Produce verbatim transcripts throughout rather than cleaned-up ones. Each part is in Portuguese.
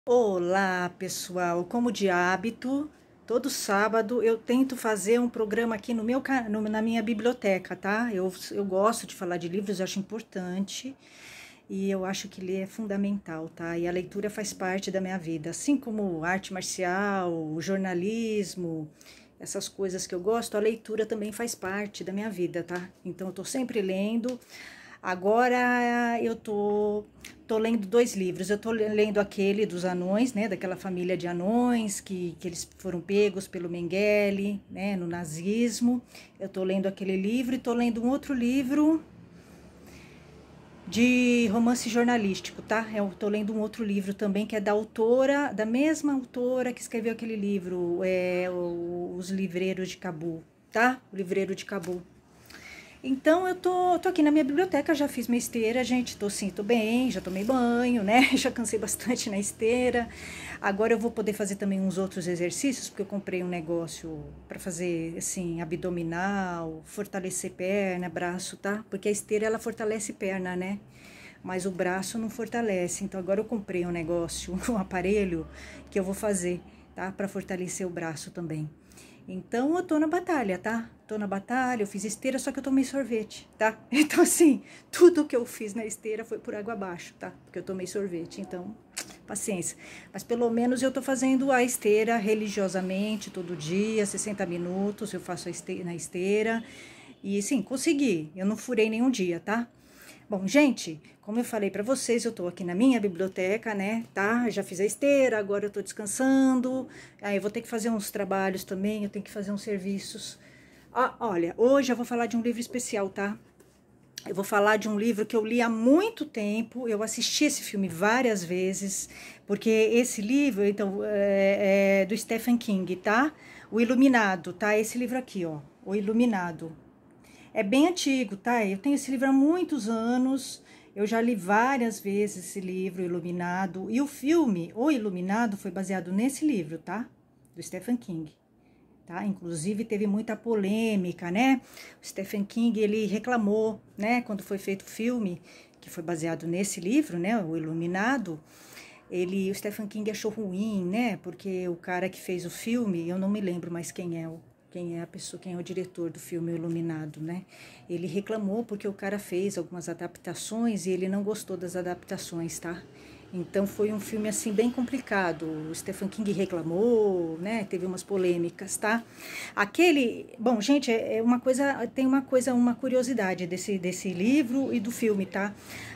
Olá, pessoal. Como de hábito, todo sábado eu tento fazer um programa aqui no meu, ca- no- na minha biblioteca, tá? Eu, eu gosto de falar de livros, eu acho importante e eu acho que ler é fundamental, tá? E a leitura faz parte da minha vida, assim como arte marcial, jornalismo, essas coisas que eu gosto, a leitura também faz parte da minha vida, tá? Então eu tô sempre lendo. Agora eu tô, tô lendo dois livros. Eu tô lendo aquele dos anões, né? Daquela família de anões que, que eles foram pegos pelo Mengele, né? No nazismo. Eu tô lendo aquele livro e tô lendo um outro livro de romance jornalístico, tá? Eu tô lendo um outro livro também que é da autora, da mesma autora que escreveu aquele livro, é, o- Os Livreiros de Cabul, tá? O Livreiro de Cabul. Então eu tô, tô aqui na minha biblioteca, já fiz minha esteira, gente, tô sim, tô bem, já tomei banho, né? Já cansei bastante na esteira. Agora eu vou poder fazer também uns outros exercícios, porque eu comprei um negócio para fazer assim, abdominal, fortalecer perna, braço, tá? Porque a esteira ela fortalece perna, né? Mas o braço não fortalece. Então agora eu comprei um negócio, um aparelho que eu vou fazer, tá? Para fortalecer o braço também. Então eu tô na batalha, tá? Tô na batalha, eu fiz esteira, só que eu tomei sorvete, tá? Então assim, tudo que eu fiz na esteira foi por água abaixo, tá? Porque eu tomei sorvete, então, paciência. Mas pelo menos eu tô fazendo a esteira religiosamente, todo dia, sessenta minutos, eu faço a esteira, na esteira. E sim, consegui. Eu não furei nenhum dia, tá? Bom, gente, como eu falei para vocês, eu tô aqui na minha biblioteca, né, tá? Já fiz a esteira, agora eu tô descansando. Aí eu vou ter que fazer uns trabalhos também, eu tenho que fazer uns serviços. Ah, olha, hoje eu vou falar de um livro especial, tá? Eu vou falar de um livro que eu li há muito tempo. Eu assisti esse filme várias vezes, porque esse livro, então, é, é do Stephen King, tá? O Iluminado, tá? Esse livro aqui, ó, O Iluminado. É bem antigo, tá? Eu tenho esse livro há muitos anos. Eu já li várias vezes esse livro, Iluminado. E o filme, O Iluminado, foi baseado nesse livro, tá? Do Stephen King. Tá? Inclusive teve muita polêmica, né? O Stephen King, ele reclamou, né? Quando foi feito o filme, que foi baseado nesse livro, né? O Iluminado. Ele, o Stephen King achou ruim, né? Porque o cara que fez o filme, eu não me lembro mais quem é o quem é a pessoa, quem é o diretor do filme Iluminado, né? Ele reclamou porque o cara fez algumas adaptações e ele não gostou das adaptações, tá? Então foi um filme assim bem complicado. O Stephen King reclamou, né? Teve umas polêmicas, tá? Aquele, bom, gente, é uma coisa, tem uma coisa, uma curiosidade desse desse livro e do filme, tá?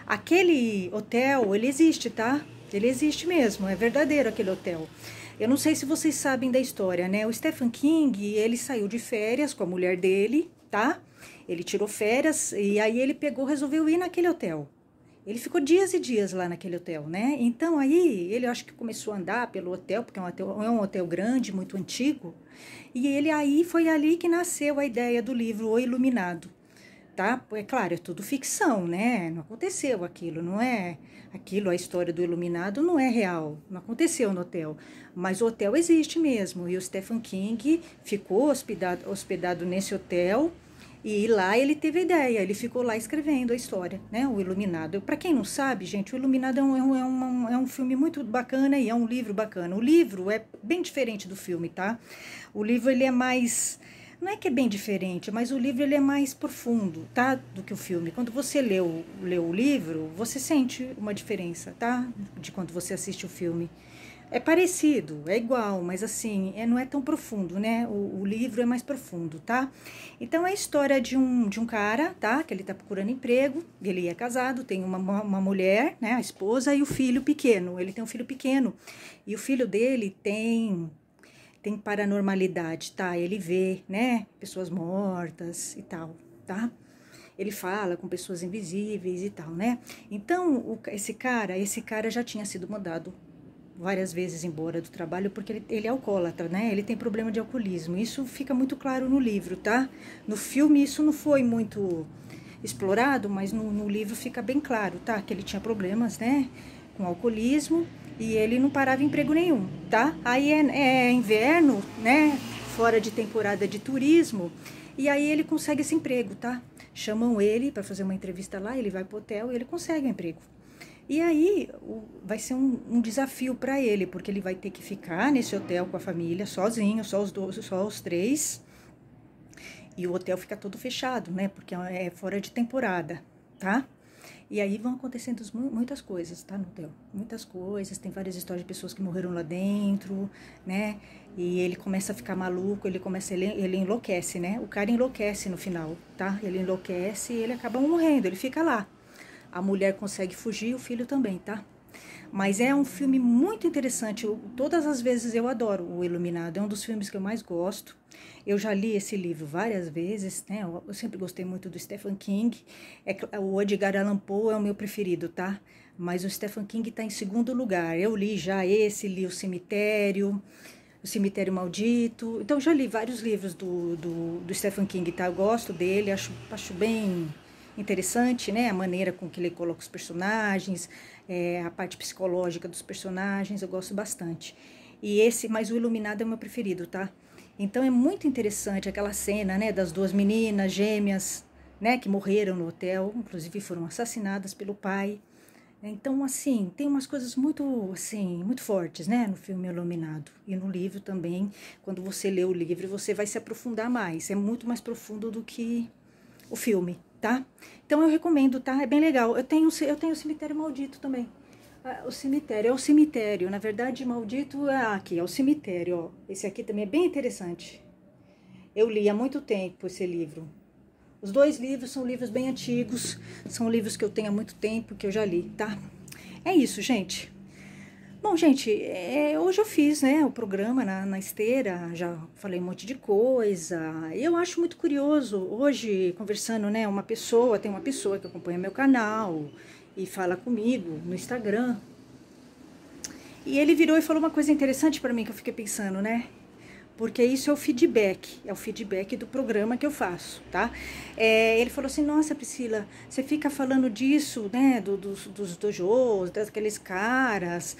Aquele hotel, ele existe, tá? Ele existe mesmo, é verdadeiro aquele hotel. Eu não sei se vocês sabem da história, né? O Stephen King, ele saiu de férias com a mulher dele, tá? Ele tirou férias e aí ele pegou, resolveu ir naquele hotel. Ele ficou dias e dias lá naquele hotel, né? Então aí ele acho que começou a andar pelo hotel, porque é um hotel, é um hotel grande, muito antigo. E ele aí foi ali que nasceu a ideia do livro O Iluminado, tá? É claro, é tudo ficção, né? Não aconteceu aquilo, não é aquilo, a história do Iluminado não é real, não aconteceu no hotel, mas o hotel existe mesmo, e o Stephen King ficou hospedado, hospedado nesse hotel, e lá ele teve a ideia, ele ficou lá escrevendo a história, né? O Iluminado. Para quem não sabe, gente, o Iluminado é um, é, um, é, um, é um filme muito bacana e é um livro bacana. O livro é bem diferente do filme, tá? O livro ele é mais, não é que é bem diferente, mas o livro ele é mais profundo, tá? Do que o filme. Quando você lê o, lê o livro, você sente uma diferença, tá? De quando você assiste o filme. É parecido, é igual, mas assim, é, não é tão profundo, né? O, o livro é mais profundo, tá? Então é a história de um, de um cara, tá? Que ele tá procurando emprego, ele é casado, tem uma, uma mulher, né? A esposa e o filho pequeno. Ele tem um filho pequeno. E o filho dele tem tem paranormalidade, tá? Ele vê, né, pessoas mortas e tal, tá? Ele fala com pessoas invisíveis e tal, né? Então, o, esse cara, esse cara já tinha sido mandado várias vezes embora do trabalho porque ele, ele é alcoólatra, né? Ele tem problema de alcoolismo. Isso fica muito claro no livro, tá? No filme isso não foi muito explorado, mas no, no livro fica bem claro, tá? Que ele tinha problemas, né? Com alcoolismo e ele não parava em emprego nenhum, tá? Aí é, é inverno, né? Fora de temporada de turismo e aí ele consegue esse emprego, tá? Chamam ele para fazer uma entrevista lá, ele vai pro hotel e ele consegue um emprego. E aí o, vai ser um, um desafio para ele, porque ele vai ter que ficar nesse hotel com a família, sozinho, só os, dois, só os três. E o hotel fica todo fechado, né? Porque é fora de temporada, tá? E aí vão acontecendo muitas coisas, tá, no hotel? Muitas coisas, tem várias histórias de pessoas que morreram lá dentro, né? E ele começa a ficar maluco, ele começa, ele, ele enlouquece, né? O cara enlouquece no final, tá? Ele enlouquece e ele acaba morrendo, ele fica lá. A mulher consegue fugir, o filho também, tá? Mas é um filme muito interessante. Eu, todas as vezes eu adoro O Iluminado. É um dos filmes que eu mais gosto. Eu já li esse livro várias vezes, né? Eu, eu sempre gostei muito do Stephen King. É, o Edgar Allan Poe é o meu preferido, tá? Mas o Stephen King está em segundo lugar. Eu li já esse, li O Cemitério, O Cemitério Maldito. Então, já li vários livros do, do, do Stephen King, tá? Eu gosto dele, acho, acho bem interessante, né? A maneira com que ele coloca os personagens, é, a parte psicológica dos personagens, eu gosto bastante. E esse, mas o Iluminado é o meu preferido, tá? Então é muito interessante aquela cena, né, das duas meninas gêmeas, né, que morreram no hotel, inclusive foram assassinadas pelo pai. Então, assim, tem umas coisas muito, assim, muito fortes, né, no filme Iluminado. E no livro também, quando você lê o livro, você vai se aprofundar mais. É muito mais profundo do que o filme, tá? Então eu recomendo, tá? É bem legal. Eu tenho, eu tenho o Cemitério Maldito também. Ah, o cemitério, é o cemitério. Na verdade, maldito é aqui, é o cemitério, ó. Esse aqui também é bem interessante. Eu li há muito tempo esse livro. Os dois livros são livros bem antigos, são livros que eu tenho há muito tempo, que eu já li, tá? É isso, gente. Bom, gente, é, hoje eu fiz, né, o programa na, na esteira, já falei um monte de coisa. Eu acho muito curioso, hoje, conversando, né, uma pessoa, tem uma pessoa que acompanha meu canal e fala comigo no Instagram. E ele virou e falou uma coisa interessante para mim que eu fiquei pensando, né? Porque isso é o feedback, é o feedback do programa que eu faço, tá? É, ele falou assim, nossa, Priscila, você fica falando disso, né, do, dos, dos dojos, daqueles caras,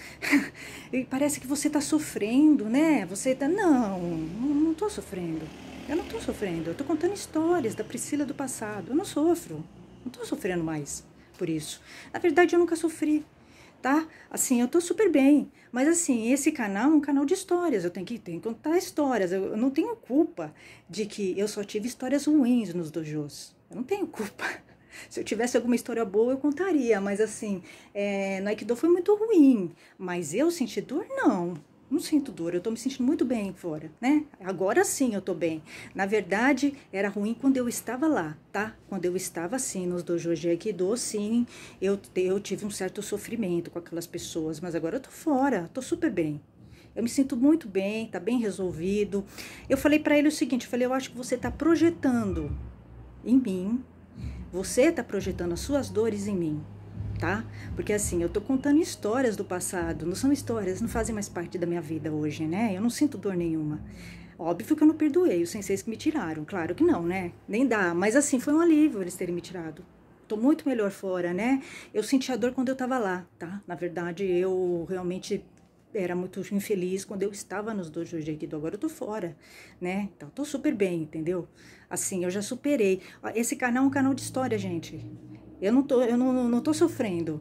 e parece que você tá sofrendo, né? Você tá, não, não tô sofrendo, eu não tô sofrendo, eu tô contando histórias da Priscila do passado, eu não sofro, não tô sofrendo mais por isso. Na verdade, eu nunca sofri. Tá? Assim, eu tô super bem, mas assim, esse canal é um canal de histórias, eu tenho que, tenho que contar histórias, eu, eu não tenho culpa de que eu só tive histórias ruins nos dojos, eu não tenho culpa. Se eu tivesse alguma história boa, eu contaria, mas assim, é, no Aikido foi muito ruim, mas eu senti dor? Não. Não sinto dor, eu tô me sentindo muito bem fora, né? Agora sim eu tô bem. Na verdade, era ruim quando eu estava lá, tá? Quando eu estava assim, nos dojos de Aikido, sim, eu, eu tive um certo sofrimento com aquelas pessoas, mas agora eu tô fora, tô super bem. Eu me sinto muito bem, tá bem resolvido. Eu falei pra ele o seguinte, eu falei, eu acho que você tá projetando em mim, você tá projetando as suas dores em mim. Tá? Porque assim, eu tô contando histórias do passado, não são histórias, não fazem mais parte da minha vida hoje, né? Eu não sinto dor nenhuma. Óbvio que eu não perdoei os senseis que me tiraram, claro que não, né? Nem dá, mas assim, foi um alívio eles terem me tirado. Tô muito melhor fora, né? Eu senti a dor quando eu tava lá, tá? Na verdade, eu realmente era muito infeliz quando eu estava nos dojos de Aikido, agora eu tô fora, né? Então, tô super bem, entendeu? Assim, eu já superei. Esse canal é um canal de história, gente. Eu não tô, eu não, não tô sofrendo.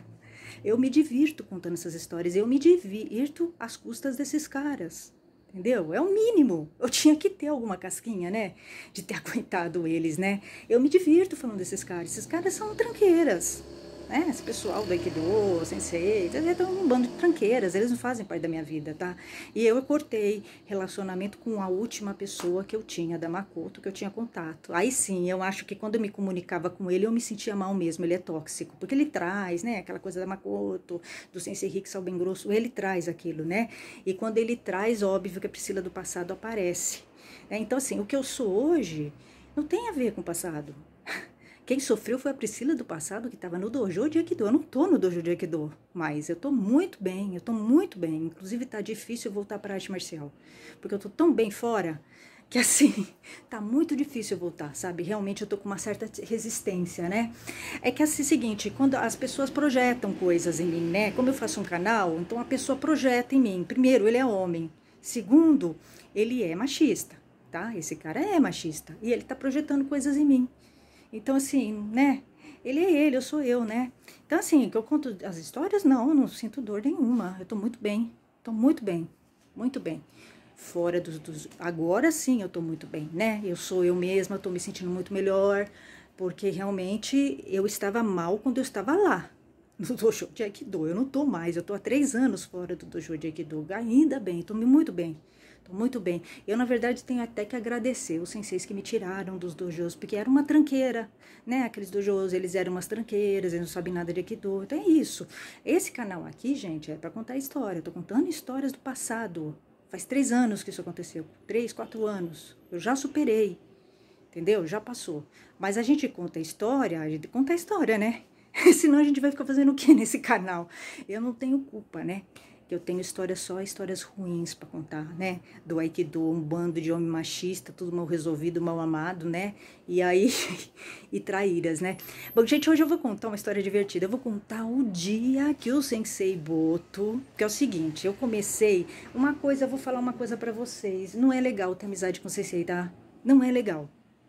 Eu me divirto contando essas histórias. Eu me divirto às custas desses caras. Entendeu? É o mínimo. Eu tinha que ter alguma casquinha, né? De ter aguentado eles, né? Eu me divirto falando desses caras. Esses caras são tranqueiras. Né? Esse pessoal do Aikido, Sensei, eles estão um bando de tranqueiras, eles não fazem parte da minha vida, tá? E eu cortei relacionamento com a última pessoa que eu tinha, da Makoto, que eu tinha contato. Aí sim, eu acho que quando eu me comunicava com ele, eu me sentia mal mesmo, ele é tóxico, porque ele traz, né, aquela coisa da Makoto, do Sensei Riksal bem grosso, ele traz aquilo, né? E quando ele traz, óbvio que a Priscila do passado aparece. É, então, assim, o que eu sou hoje não tem a ver com o passado. Quem sofreu foi a Priscila do passado, que estava no dojo de Aikido. Eu não tô no dojo de Aikido, mas eu tô muito bem, eu tô muito bem. Inclusive tá difícil voltar para a arte marcial, porque eu tô tão bem fora, que assim, tá muito difícil voltar, sabe? Realmente eu tô com uma certa resistência, né? É que assim, é o seguinte, quando as pessoas projetam coisas em mim, né? Como eu faço um canal, então a pessoa projeta em mim. Primeiro, ele é homem. Segundo, ele é machista, tá? Esse cara é machista e ele tá projetando coisas em mim. Então, assim, né? Ele é ele, eu sou eu, né? Então, assim, que eu conto as histórias, não, eu não sinto dor nenhuma. Eu tô muito bem, tô muito bem, muito bem. Fora dos, dos... Agora sim eu tô muito bem, né? Eu sou eu mesma, eu tô me sentindo muito melhor, porque realmente eu estava mal quando eu estava lá, no dojo de Aikido. Eu não tô mais, eu tô há três anos fora do dojo de Aikido. Ainda bem, tô muito bem. Tô muito bem. Eu, na verdade, tenho até que agradecer os senseis que me tiraram dos dojos, porque era uma tranqueira, né? Aqueles dojos, eles eram umas tranqueiras, eles não sabem nada de Aikido. Então é isso. Esse canal aqui, gente, é para contar história. Eu tô contando histórias do passado. Faz três anos que isso aconteceu. Três, quatro anos. Eu já superei. Entendeu? Já passou. Mas a gente conta a história, a gente conta a história, né? Senão a gente vai ficar fazendo o que nesse canal? Eu não tenho culpa, né? Eu tenho histórias só, histórias ruins para contar, né? Do Aikido, um bando de homem machista, tudo mal resolvido, mal amado, né? E aí, e traíras, né? Bom, gente, hoje eu vou contar uma história divertida. Eu vou contar o dia que o Sensei Boto, que é o seguinte, eu comecei, uma coisa, eu vou falar uma coisa para vocês, não é legal ter amizade com o Sensei, tá? Não é legal.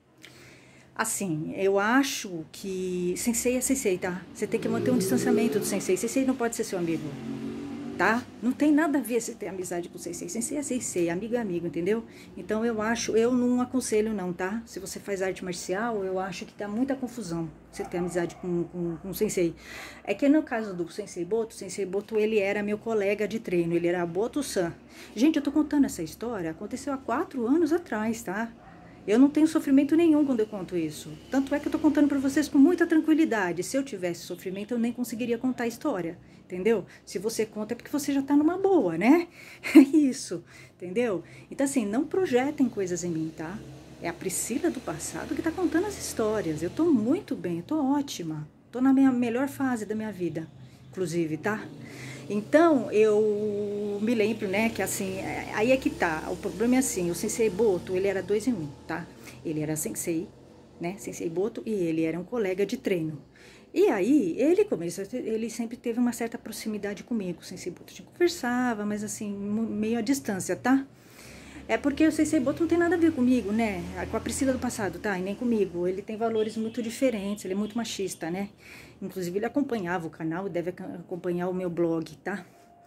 Assim, eu acho que Sensei é Sensei, tá? Você tem que manter um distanciamento do Sensei. Sensei não pode ser seu amigo. Tá? Não tem nada a ver se ter amizade com sensei. Sensei é sensei, amigo é amigo, entendeu? Então eu acho, eu não aconselho não, tá? Se você faz arte marcial, eu acho que dá muita confusão você ter amizade com, com, com sensei. É que no caso do Sensei Boto, Sensei Boto, ele era meu colega de treino, ele era Boto-san. Gente, eu tô contando essa história, aconteceu há quatro anos atrás, tá? Eu não tenho sofrimento nenhum quando eu conto isso. Tanto é que eu tô contando pra vocês com muita tranquilidade. Se eu tivesse sofrimento, eu nem conseguiria contar a história, entendeu? Se você conta é porque você já tá numa boa, né? É isso, entendeu? Então, assim, não projetem coisas em mim, tá? É a Priscila do passado que tá contando as histórias. Eu tô muito bem, eu tô ótima. Tô na minha melhor fase da minha vida, inclusive, tá? Então, eu me lembro, né, que assim, aí é que tá, o problema é assim, o Sensei Boto, ele era dois em um, tá? Ele era sensei, né, Sensei Boto, e ele era um colega de treino. E aí, ele começou, ele sempre teve uma certa proximidade comigo, o Sensei Boto, a gente conversava, mas assim, meio à distância, tá? É porque o Sensei Boto não tem nada a ver comigo, né? Com a Priscila do passado, tá? E nem comigo. Ele tem valores muito diferentes, ele é muito machista, né? Inclusive, ele acompanhava o canal e deve acompanhar o meu blog, tá?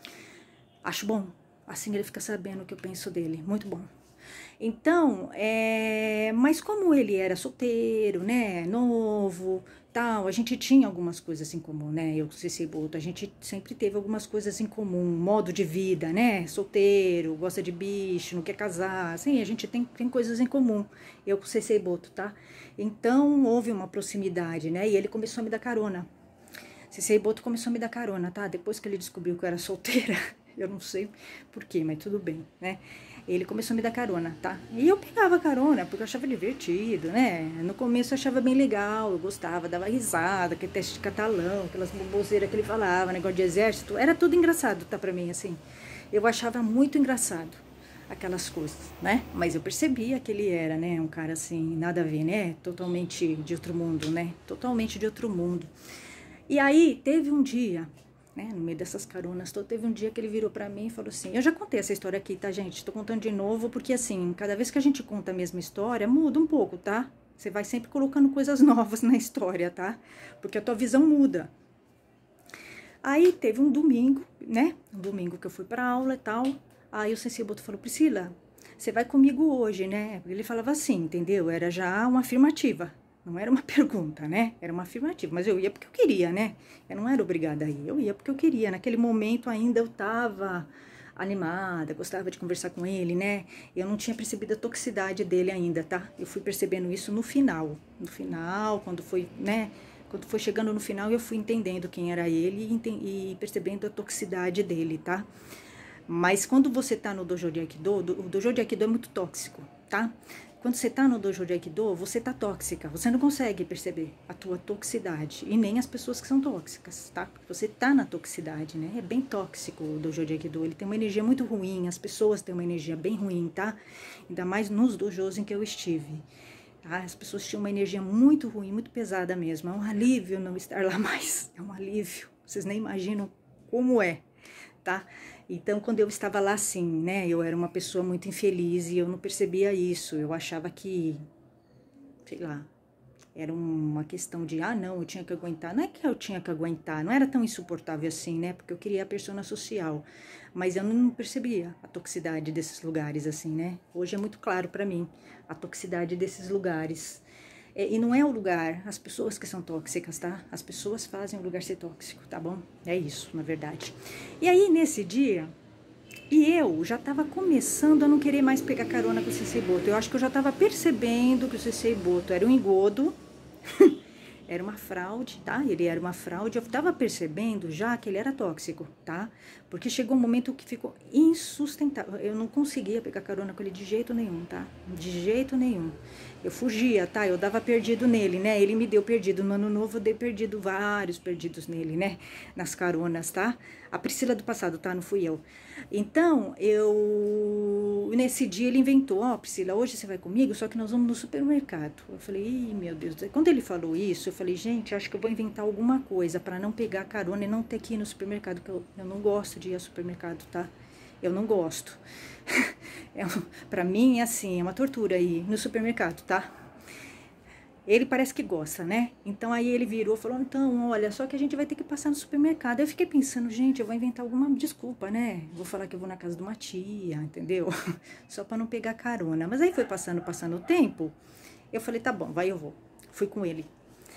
Acho bom. Assim ele fica sabendo o que eu penso dele. Muito bom. Então, é... mas como ele era solteiro, né? Novo, tal, a gente tinha algumas coisas em comum, né? Eu com o Sensei Boto, a gente sempre teve algumas coisas em comum. Modo de vida, né? Solteiro, gosta de bicho, não quer casar. Assim, a gente tem, tem coisas em comum. Eu com o Sensei Boto, tá? Então, houve uma proximidade, né? E ele começou a me dar carona. Sensei Boto começou a me dar carona, tá? Depois que ele descobriu que eu era solteira, eu não sei porquê, mas tudo bem, né? Ele começou a me dar carona, tá? E eu pegava carona, porque eu achava divertido, né? No começo eu achava bem legal, eu gostava, dava risada, aquele teste de catalão, aquelas boboseiras que ele falava, negócio de exército, era tudo engraçado, tá, pra mim, assim. Eu achava muito engraçado aquelas coisas, né? Mas eu percebia que ele era, né, um cara assim, nada a ver, né? Totalmente de outro mundo, né? Totalmente de outro mundo. E aí, teve um dia, né, no meio dessas caronas, teve um dia que ele virou pra mim e falou assim, eu já contei essa história aqui, tá, gente? Tô contando de novo, porque assim, cada vez que a gente conta a mesma história, muda um pouco, tá? Você vai sempre colocando coisas novas na história, tá? Porque a tua visão muda. Aí, teve um domingo, né, um domingo que eu fui pra aula e tal, aí o Sensei Boto falou, Priscila, você vai comigo hoje, né? Ele falava assim, entendeu? Era já uma afirmativa. Não era uma pergunta, né? Era uma afirmativa. Mas eu ia porque eu queria, né? Eu não era obrigada a ir. Eu ia porque eu queria. Naquele momento ainda eu tava animada, gostava de conversar com ele, né? Eu não tinha percebido a toxicidade dele ainda, tá? Eu fui percebendo isso no final. No final, quando foi, né? Quando foi chegando no final, eu fui entendendo quem era ele e, e percebendo a toxicidade dele, tá? Mas quando você tá no dojo de Aikido, o dojo de Aikido é muito tóxico, tá? Quando você tá no dojo de Aikido, você tá tóxica, você não consegue perceber a tua toxicidade, e nem as pessoas que são tóxicas, tá? Porque você tá na toxicidade, né? É bem tóxico o dojo de Aikido, ele tem uma energia muito ruim, as pessoas têm uma energia bem ruim, tá? Ainda mais nos dojos em que eu estive, tá? As pessoas tinham uma energia muito ruim, muito pesada mesmo, é um alívio não estar lá mais, é um alívio, vocês nem imaginam como é, tá? Então, quando eu estava lá assim, né, eu era uma pessoa muito infeliz e eu não percebia isso, eu achava que, sei lá, Era uma questão de, ah, não, eu tinha que aguentar. Não é que eu tinha que aguentar, não era tão insuportável assim, né? Porque eu queria a persona social. Mas eu não percebia a toxicidade desses lugares, assim, né? Hoje é muito claro para mim a toxicidade desses lugares. É, e não é o lugar, as pessoas que são tóxicas, tá? As pessoas fazem o lugar ser tóxico, tá bom? É isso, na verdade. E aí, nesse dia, e eu já tava começando a não querer mais pegar carona com o Sensei Boto. Eu acho que eu já tava percebendo que o Sensei Boto era um engodo, era uma fraude, tá? Ele era uma fraude. Eu tava percebendo já que ele era tóxico, tá? Porque chegou um momento que ficou insustentável. Eu não conseguia pegar carona com ele de jeito nenhum, tá? De jeito nenhum. Eu fugia, tá? Eu dava perdido nele, né? Ele me deu perdido. No ano novo eu dei perdido, vários perdidos nele, né? Nas caronas, tá? A Priscila do passado, tá? Não fui eu. Então, eu... Nesse dia ele inventou, ó, oh, Priscila, hoje você vai comigo, só que nós vamos no supermercado. Eu falei, ih, meu Deus. Quando ele falou isso, eu falei, gente, acho que eu vou inventar alguma coisa pra não pegar carona e não ter que ir no supermercado, que eu, eu não gosto de ir ao supermercado, tá? Eu não gosto. É, pra mim, é assim, é uma tortura ir no supermercado, tá? Ele parece que gosta, né? Então aí ele virou e falou, então, olha, só que a gente vai ter que passar no supermercado. Eu fiquei pensando, gente, eu vou inventar alguma desculpa, né? Vou falar que eu vou na casa de uma tia, entendeu? Só pra não pegar carona. Mas aí foi passando, passando o tempo, eu falei, tá bom, vai, eu vou. Fui com ele.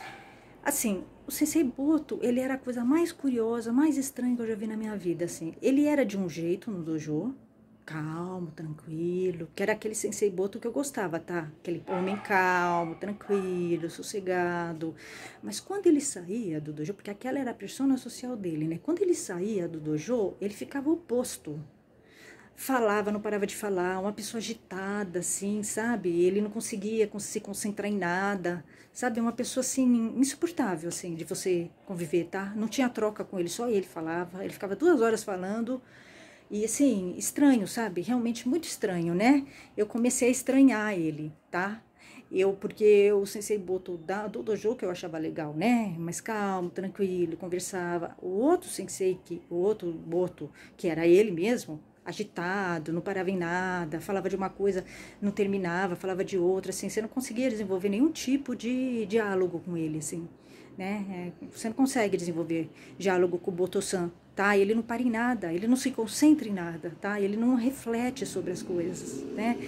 Assim, o Sensei Boto, ele era a coisa mais curiosa, mais estranha que eu já vi na minha vida, assim. Ele era de um jeito no dojo, calmo, tranquilo, que era aquele Sensei Boto que eu gostava, tá? Aquele homem calmo, tranquilo, sossegado. Mas quando ele saía do dojo, porque aquela era a persona social dele, né? Quando ele saía do dojo, ele ficava oposto. Falava, não parava de falar, uma pessoa agitada, assim, sabe? Ele não conseguia se concentrar em nada, sabe? Uma pessoa, assim, insuportável, assim, de você conviver, tá? Não tinha troca com ele, só ele falava. Ele ficava duas horas falando. E assim, estranho, sabe? Realmente muito estranho, né? Eu comecei a estranhar ele, tá? Eu, porque o Sensei Boto da, do dojo que eu achava legal, né? Mais calmo, tranquilo, conversava. O outro Sensei, que, o outro Boto, que era ele mesmo, agitado, não parava em nada, falava de uma coisa, não terminava, falava de outra, assim, você não conseguia desenvolver nenhum tipo de diálogo com ele, assim, né? É, você não consegue desenvolver diálogo com o Boto-san, tá? Ele não para em nada, ele não se concentra em nada, tá? Ele não reflete sobre as coisas, né?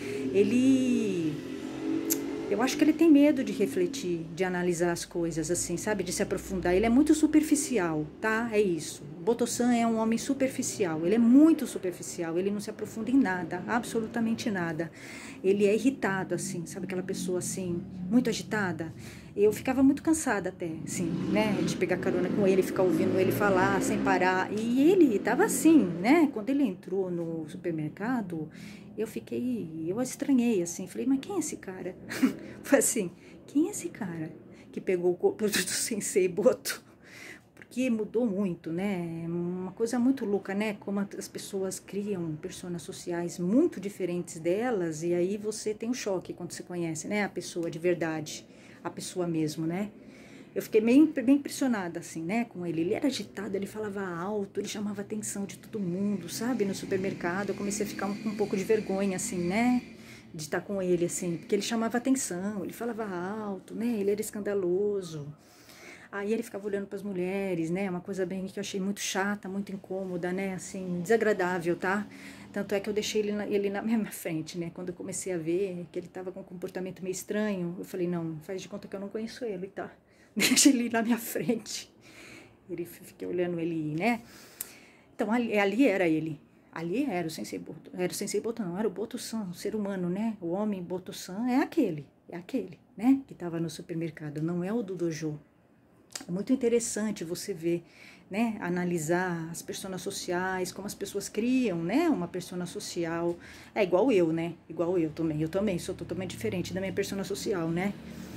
Ele... Eu acho que ele tem medo de refletir, de analisar as coisas, assim, sabe? De se aprofundar. Ele é muito superficial, tá? É isso. O Boto-san é um homem superficial. Ele é muito superficial. Ele não se aprofunda em nada, absolutamente nada. Ele é irritado, assim, sabe? Aquela pessoa, assim, muito agitada. Eu ficava muito cansada até, assim, né? De pegar carona com ele, ficar ouvindo ele falar sem parar. E ele tava assim, né? Quando ele entrou no supermercado... Eu fiquei, eu estranhei, assim, falei, mas quem é esse cara? Foi assim, quem é esse cara que pegou o corpo do Sensei Boto? Porque mudou muito, né? Uma coisa muito louca, né? Como as pessoas criam personas sociais muito diferentes delas, e aí você tem um choque quando você conhece, né? A pessoa de verdade, a pessoa mesmo, né? Eu fiquei bem, bem impressionada, assim, né, com ele. Ele era agitado, ele falava alto, ele chamava a atenção de todo mundo, sabe? No supermercado, eu comecei a ficar um, com um pouco de vergonha, assim, né? De estar com ele, assim, porque ele chamava atenção, ele falava alto, né? Ele era escandaloso. Aí ele ficava olhando para as mulheres, né? Uma coisa bem que eu achei muito chata, muito incômoda, né? Assim, desagradável, tá? Tanto é que eu deixei ele na, ele na minha frente, né? Quando eu comecei a ver que ele tava com um comportamento meio estranho, eu falei, não, faz de conta que eu não conheço ele, tá? Deixa ele na minha frente. Ele fiquei olhando ele, né? Então, ali, ali era ele. Ali era o Sensei Boto. Era o Sensei Boto, não. Era o Boto-san, o ser humano, né? O homem Boto-san é aquele. É aquele, né? Que tava no supermercado. Não é o do dojo. É muito interessante você ver, né? Analisar as personas sociais, como as pessoas criam, né? Uma persona social. É igual eu, né? Igual eu também. Eu também sou totalmente diferente da minha persona social, né?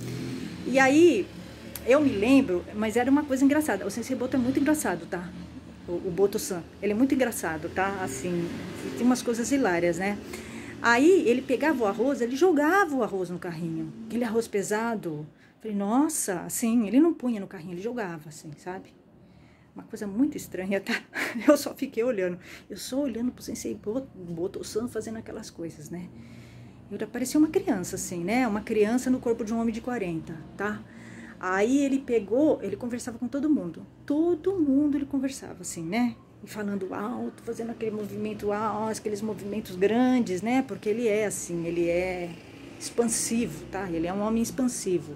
E aí... Eu me lembro, mas era uma coisa engraçada. O Sensei Boto é muito engraçado, tá? O, o Boto-san. Ele é muito engraçado, tá? Assim, tem umas coisas hilárias, né? Aí, ele pegava o arroz, ele jogava o arroz no carrinho. Aquele arroz pesado. Falei, nossa, assim, ele não punha no carrinho, ele jogava, assim, sabe? Uma coisa muito estranha, tá? Eu só fiquei olhando. Eu só olhando pro Sensei Boto-san fazendo aquelas coisas, né? Eu parecia uma criança, assim, né? Uma criança no corpo de um homem de quarenta, tá? Aí ele pegou, ele conversava com todo mundo. Todo mundo ele conversava, assim, né? E falando alto, fazendo aquele movimento alto, aqueles movimentos grandes, né? Porque ele é assim, ele é expansivo, tá? Ele é um homem expansivo.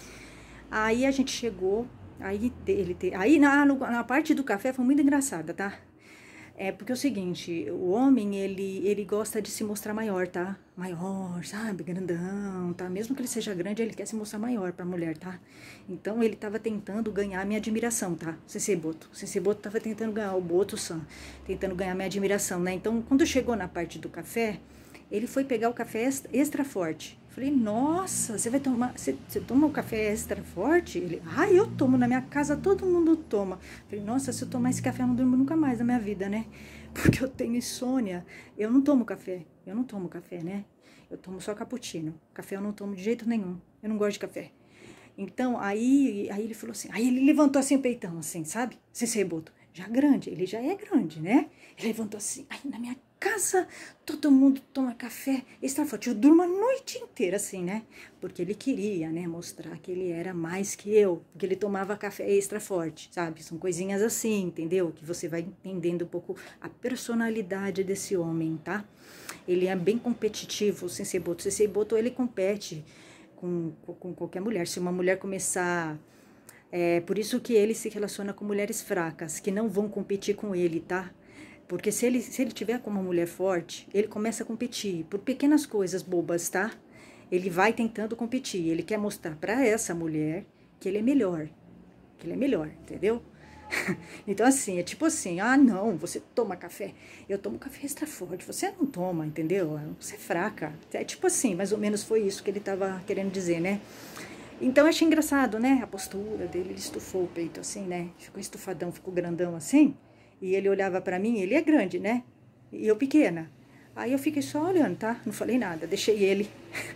Aí a gente chegou, aí ele aí na, na parte do café foi muito engraçada, tá? É porque é o seguinte, o homem, ele, ele gosta de se mostrar maior, tá? Maior, sabe? Grandão, tá? Mesmo que ele seja grande, ele quer se mostrar maior pra mulher, tá? Então, ele tava tentando ganhar a minha admiração, tá? Sensei Boto. Sensei Boto tava tentando ganhar, o Boto-san, tentando ganhar a minha admiração, né? Então, quando chegou na parte do café, ele foi pegar o café extra, extra forte. Falei, nossa, você vai tomar, você, você toma o café extra forte? Ele, ah, eu tomo, na minha casa todo mundo toma. Falei, nossa, se eu tomar esse café eu não durmo nunca mais na minha vida, né? Porque eu tenho insônia, eu não tomo café, eu não tomo café, né? Eu tomo só cappuccino, café eu não tomo de jeito nenhum, eu não gosto de café. Então, aí, aí ele falou assim, aí ele levantou assim o peitão, assim, sabe? Sensei Boto, já grande, ele já é grande, né? Ele levantou assim, aí na minha casa todo mundo toma café extra forte, eu durmo a noite inteira assim, né? Porque ele queria, né, mostrar que ele era mais que eu, porque ele tomava café extra forte, sabe? São coisinhas assim, entendeu? Que você vai entendendo um pouco a personalidade desse homem, tá? Ele é bem competitivo, o Sensei Boto. O Sensei Boto, ele compete com, com qualquer mulher. Se uma mulher começar... É por isso que ele se relaciona com mulheres fracas, que não vão competir com ele, tá? Porque se ele, se ele tiver com uma mulher forte, ele começa a competir por pequenas coisas bobas, tá? Ele vai tentando competir, ele quer mostrar pra essa mulher que ele é melhor, que ele é melhor, entendeu? Então assim, é tipo assim, ah não, você toma café, eu tomo café extra forte, você não toma, entendeu? Você é fraca, é tipo assim, mais ou menos foi isso que ele tava querendo dizer, né? Então eu achei engraçado, né, a postura dele, ele estufou o peito assim, né, ficou estufadão, ficou grandão assim, e ele olhava pra mim, ele é grande, né, e eu pequena, aí eu fiquei só olhando, tá, não falei nada, deixei ele,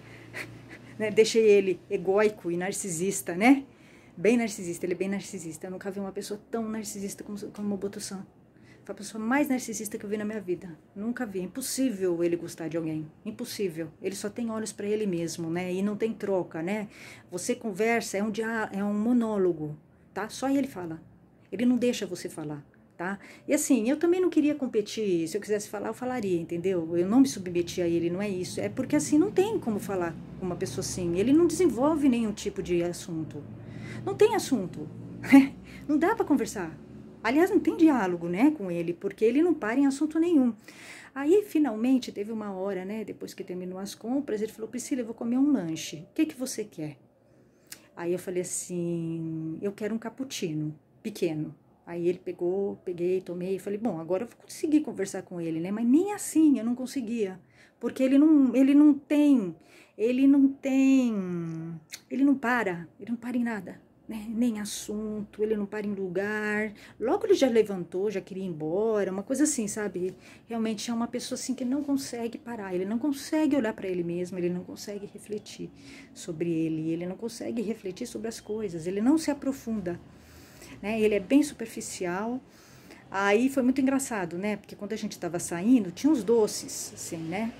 né, deixei ele egóico e narcisista, né, bem narcisista, ele é bem narcisista, eu nunca vi uma pessoa tão narcisista como, como o Boto-san. Foi a pessoa mais narcisista que eu vi na minha vida. Nunca vi. É impossível ele gostar de alguém. Impossível. Ele só tem olhos para ele mesmo, né? E não tem troca, né? Você conversa, é um, dia, é um monólogo, tá? Só ele fala. Ele não deixa você falar, tá? E assim, eu também não queria competir. Se eu quisesse falar, eu falaria, entendeu? Eu não me submeti a ele, não é isso. É porque assim, não tem como falar com uma pessoa assim. Ele não desenvolve nenhum tipo de assunto. Não tem assunto. Não dá para conversar. Aliás, não tem diálogo, né, com ele, porque ele não para em assunto nenhum. Aí, finalmente, teve uma hora, né, depois que terminou as compras, ele falou, Priscila, eu vou comer um lanche. O que que você quer? Aí eu falei assim, eu quero um cappuccino, pequeno. Aí ele pegou, peguei, tomei, falei, bom, agora eu vou conseguir conversar com ele, né, mas nem assim eu não conseguia, porque ele não, ele não tem, ele não tem, ele não para, ele não para em nada. Né? Nem assunto, ele não para em lugar, logo ele já levantou, já queria ir embora, uma coisa assim, sabe? Realmente é uma pessoa assim que não consegue parar, ele não consegue olhar para ele mesmo, ele não consegue refletir sobre ele, ele não consegue refletir sobre as coisas, ele não se aprofunda, né? Ele é bem superficial. Aí foi muito engraçado, né? Porque quando a gente tava saindo, tinha uns doces, assim, né?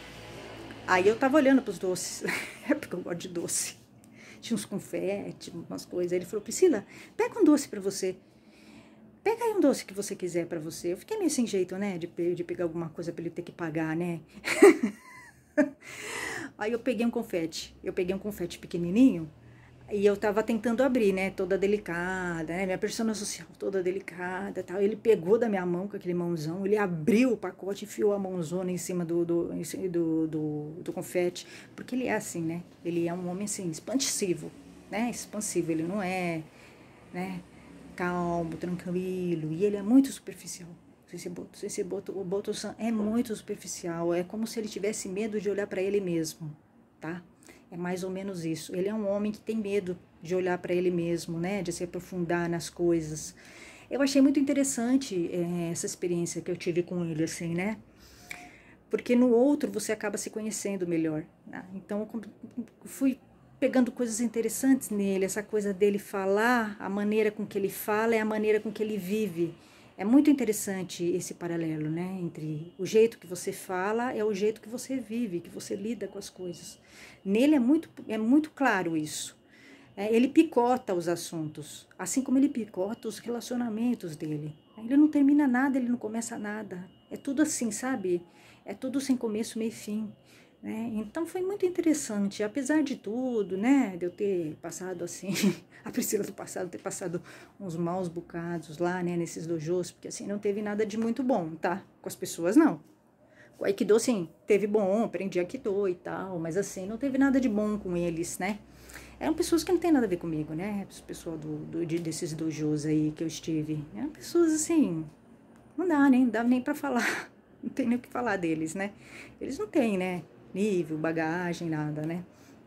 Aí eu tava olhando pros doces, é porque eu gosto de doce. Tinha uns confetes, umas coisas. Aí ele falou, Priscila, pega um doce pra você. Pega aí um doce que você quiser pra você. Eu fiquei meio sem jeito, né? De, de pegar alguma coisa pra ele ter que pagar, né? Aí eu peguei um confete. Eu peguei um confete pequenininho. E eu tava tentando abrir, né? Toda delicada, né? Minha persona social toda delicada, tal. Ele pegou da minha mão com aquele mãozão, ele abriu o pacote, enfiou a mãozona em cima do, do, do, do, do confete. Porque ele é assim, né? Ele é um homem, assim, expansivo, né? Expansivo, ele não é, né? Calmo, tranquilo. E ele é muito superficial. Esse Boto, esse Boto, o Boto-san é muito superficial. É como se ele tivesse medo de olhar para ele mesmo, tá? É mais ou menos isso. Ele é um homem que tem medo de olhar para ele mesmo, né? De se aprofundar nas coisas. Eu achei muito interessante é, essa experiência que eu tive com ele, assim, né? Porque no outro você acaba se conhecendo melhor, né? Então, eu fui pegando coisas interessantes nele. Essa coisa dele falar, a maneira com que ele fala é a maneira com que ele vive. É muito interessante esse paralelo, né? Entre o jeito que você fala é o jeito que você vive, que você lida com as coisas. Nele é muito, é muito claro isso. É, ele picota os assuntos, assim como ele picota os relacionamentos dele. Ele não termina nada, ele não começa nada. É tudo assim, sabe? É tudo sem começo, meio e fim. Né? Então foi muito interessante, apesar de tudo, né? De eu ter passado assim, a Priscila do passado ter passado uns maus bocados lá, né? Nesses dojos, porque assim, não teve nada de muito bom, tá? Com as pessoas, não. O Aikido, sim, teve bom, aprendi Aikido e tal, mas assim, não teve nada de bom com eles, né? Eram pessoas que não tem nada a ver comigo, né? As pessoas do, do, de, desses dojos aí que eu estive. Eram pessoas assim, não dá, nem, não dá nem pra falar. Não tem nem o que falar deles, né? Eles não têm, né? Nível, bagagem, nada, né?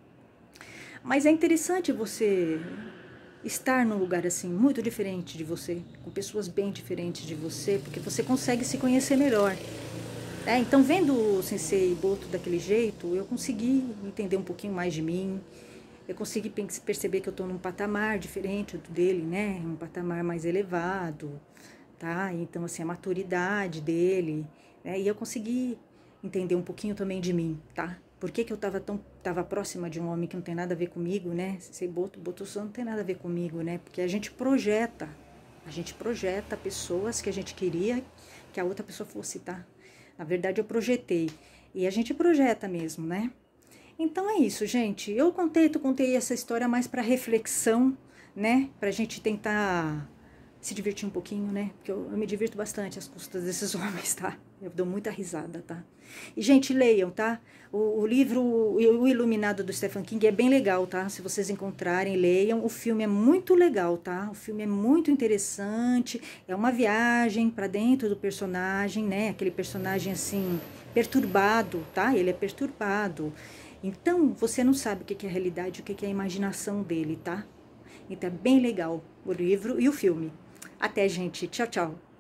Mas é interessante você estar num lugar assim, muito diferente de você, com pessoas bem diferentes de você, porque você consegue se conhecer melhor. É, então, vendo o Sensei Boto daquele jeito, eu consegui entender um pouquinho mais de mim. Eu consegui perceber que eu estou num patamar diferente do dele, né? Um patamar mais elevado, tá? Então, assim, a maturidade dele, né? E eu consegui entender um pouquinho também de mim, tá? Por que que eu estava tão tava próxima de um homem que não tem nada a ver comigo, né? Sensei Boto, Boto-san não tem nada a ver comigo, né? Porque a gente projeta, a gente projeta pessoas que a gente queria que a outra pessoa fosse, tá? Na verdade, eu projetei. E a gente projeta mesmo, né? Então é isso, gente. Eu contei, eu contei essa história mais para reflexão, né? Pra gente tentar se divertir um pouquinho, né? Porque eu, eu me divirto bastante às custas desses homens, tá? Eu dou muita risada, tá? E, gente, leiam, tá? O, o livro O Iluminado do Stephen King é bem legal, tá? Se vocês encontrarem, leiam. O filme é muito legal, tá? O filme é muito interessante. É uma viagem para dentro do personagem, né? Aquele personagem, assim, perturbado, tá? Ele é perturbado. Então, você não sabe o que é a realidade, o que é a imaginação dele, tá? Então, é bem legal o livro e o filme. Até, gente. Tchau, tchau.